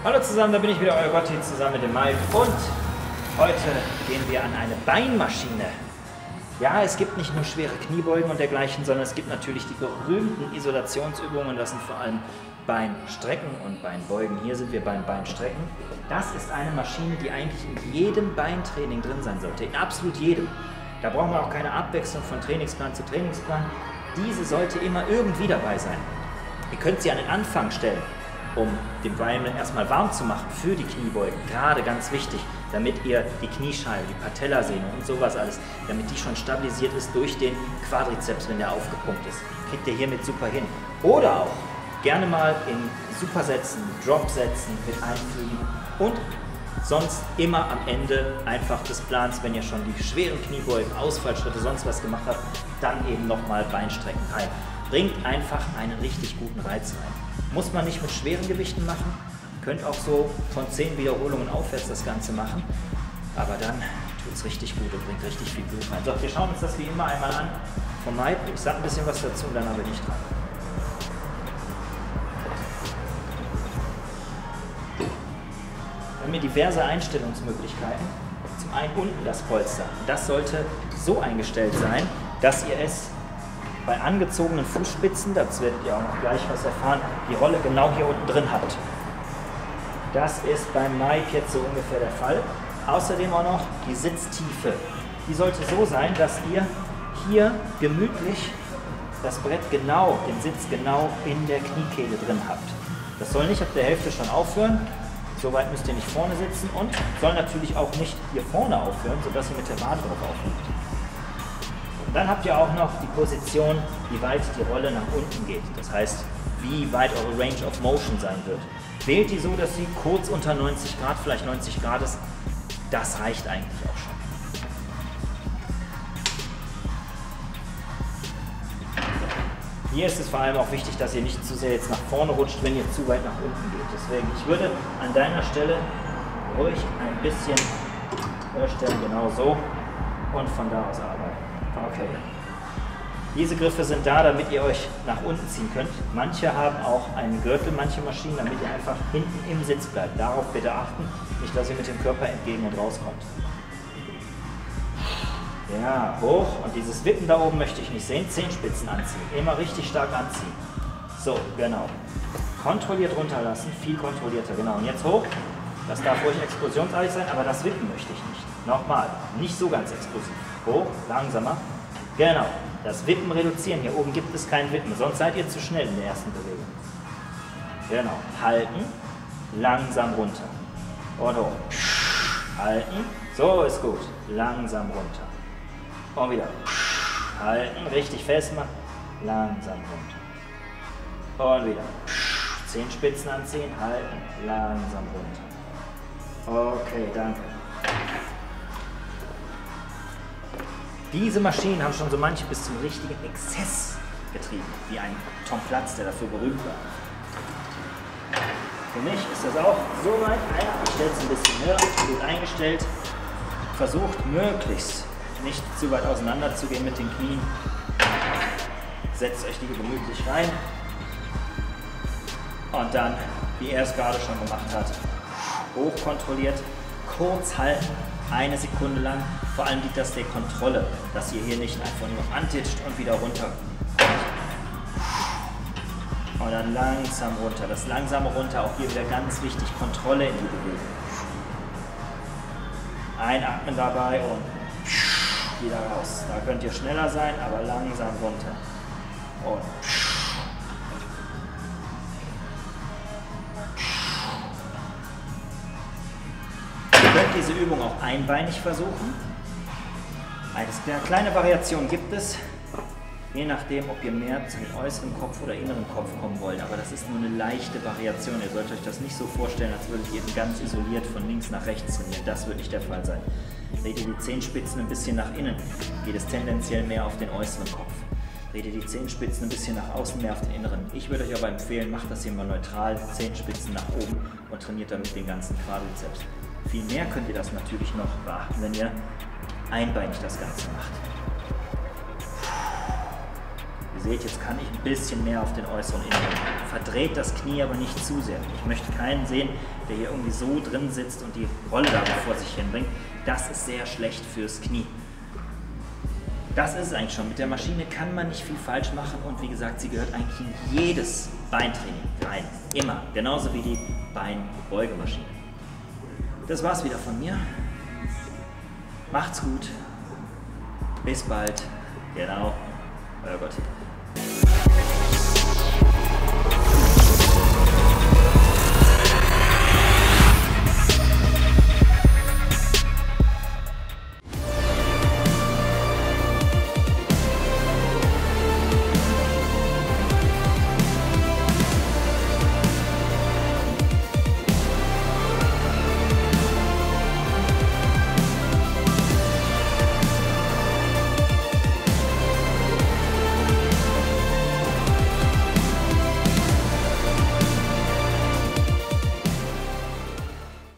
Hallo zusammen, da bin ich wieder, euer Gotti, zusammen mit dem Mike und heute gehen wir an eine Beinmaschine. Ja, es gibt nicht nur schwere Kniebeugen und dergleichen, sondern es gibt natürlich die berühmten Isolationsübungen, das sind vor allem Beinstrecken und Beinbeugen. Hier sind wir beim Beinstrecken. Das ist eine Maschine, die eigentlich in jedem Beintraining drin sein sollte, in absolut jedem. Da brauchen wir auch keine Abwechslung von Trainingsplan zu Trainingsplan. Diese sollte immer irgendwie dabei sein. Ihr könnt sie an den Anfang stellen, um den Bein erstmal warm zu machen für die Kniebeugen. Gerade ganz wichtig, damit ihr die Kniescheibe, die Patellasehne und sowas alles, damit die schon stabilisiert ist durch den Quadrizeps, wenn der aufgepumpt ist. Kriegt ihr hiermit super hin. Oder auch gerne mal in Supersätzen, Dropsätzen mit einfügen und sonst immer am Ende einfach des Plans, wenn ihr schon die schweren Kniebeugen, Ausfallschritte, sonst was gemacht habt, dann eben nochmal Beinstrecken rein. Bringt einfach einen richtig guten Reiz rein. Muss man nicht mit schweren Gewichten machen, könnt auch so von 10 Wiederholungen aufwärts das Ganze machen, aber dann tut es richtig gut und bringt richtig viel Blut rein. So, wir schauen uns das wie immer einmal an von Mike. Ich sage ein bisschen was dazu und dann bin ich dran. Wir haben hier diverse Einstellungsmöglichkeiten. Zum einen unten das Polster. Das sollte so eingestellt sein, dass ihr es bei angezogenen Fußspitzen, dazu werdet ihr auch noch gleich was erfahren, die Rolle genau hier unten drin habt. Das ist beim Mike jetzt so ungefähr der Fall. Außerdem auch noch die Sitztiefe. Die sollte so sein, dass ihr hier gemütlich das Brett genau, den Sitz genau in der Kniekehle drin habt. Das soll nicht ab der Hälfte schon aufhören. So weit müsst ihr nicht vorne sitzen und soll natürlich auch nicht hier vorne aufhören, sodass ihr mit der Wade drauf aufliegt. Und dann habt ihr auch noch die Position, wie weit die Rolle nach unten geht. Das heißt, wie weit eure Range of Motion sein wird. Wählt die so, dass sie kurz unter 90 Grad, vielleicht 90 Grad ist. Das reicht eigentlich auch schon. Hier ist es vor allem auch wichtig, dass ihr nicht zu sehr jetzt nach vorne rutscht, wenn ihr zu weit nach unten geht. Deswegen, ich würde an deiner Stelle ruhig ein bisschen stellen, genau so, und von da aus arbeiten. Okay. Diese Griffe sind da, damit ihr euch nach unten ziehen könnt. Manche haben auch einen Gürtel, manche Maschinen, damit ihr einfach hinten im Sitz bleibt. Darauf bitte achten, nicht, dass ihr mit dem Körper entgegen und rauskommt. Ja, hoch, und dieses Wippen da oben möchte ich nicht sehen. Zehenspitzen anziehen, immer richtig stark anziehen. So, genau. Kontrolliert runterlassen, viel kontrollierter, genau. Und jetzt hoch, das darf ruhig explosionsartig sein, aber das Wippen möchte ich nicht. Nochmal, nicht so ganz explosiv. Hoch, langsamer, genau. Das Wippen reduzieren, hier oben gibt es kein Wippen, sonst seid ihr zu schnell in der ersten Bewegung. Genau, halten, langsam runter. Und hoch. Halten, so ist gut, langsam runter. Und wieder halten, richtig fest machen, langsam runter. Und wieder Zehenspitzen anziehen, halten, langsam runter. Okay, danke. Diese Maschinen haben schon so manche bis zum richtigen Exzess getrieben, wie ein Tom Platz, der dafür berühmt war. Für mich ist das auch so weit, ich stelle es ein bisschen höher, gut eingestellt, versucht möglichst nicht zu weit auseinander zu gehen mit den Knien. Setzt euch die gemütlich rein und dann, wie er es gerade schon gemacht hat, hoch kontrolliert, kurz halten, 1 Sekunde lang. Vor allem liegt das der Kontrolle, dass ihr hier nicht einfach nur antitscht und wieder runter. Und dann langsam runter. Das langsame runter, auch hier wieder ganz wichtig, Kontrolle in die Bewegung. Einatmen dabei und wieder raus. Da könnt ihr schneller sein, aber langsam runter. Und ihr könnt diese Übung auch einbeinig versuchen. Eine kleine Variation gibt es, je nachdem, ob ihr mehr zum äußeren Kopf oder inneren Kopf kommen wollt. Aber das ist nur eine leichte Variation. Ihr sollt euch das nicht so vorstellen, als würdet ihr eben ganz isoliert von links nach rechts trainieren. Das wird nicht der Fall sein. Dreht ihr die Zehenspitzen ein bisschen nach innen, geht es tendenziell mehr auf den äußeren Kopf. Dreht ihr die Zehenspitzen ein bisschen nach außen, mehr auf den inneren. Ich würde euch aber empfehlen, macht das hier mal neutral, Zehenspitzen nach oben und trainiert damit den ganzen Quadrizeps. Viel mehr könnt ihr das natürlich noch beachten, wenn ihr einbeinig das Ganze macht. Ihr seht, jetzt kann ich ein bisschen mehr auf den äußeren und inneren verdreht das Knie aber nicht zu sehr. Ich möchte keinen sehen, der hier irgendwie so drin sitzt und die Rolle da vor sich hinbringt. Das ist sehr schlecht fürs Knie. Das ist es eigentlich schon. Mit der Maschine kann man nicht viel falsch machen und wie gesagt, sie gehört eigentlich in jedes Beintraining rein. Immer. Genauso wie die Beinbeugemaschine. Das war's wieder von mir. Macht's gut. Bis bald. Genau. Euer Gott.